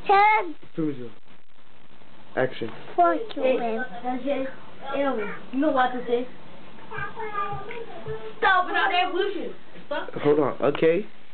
Ted. Tuzo. Action. Fuck you, man. You know what to say? Stop with all that bullshit. Stop. Hold on, okay?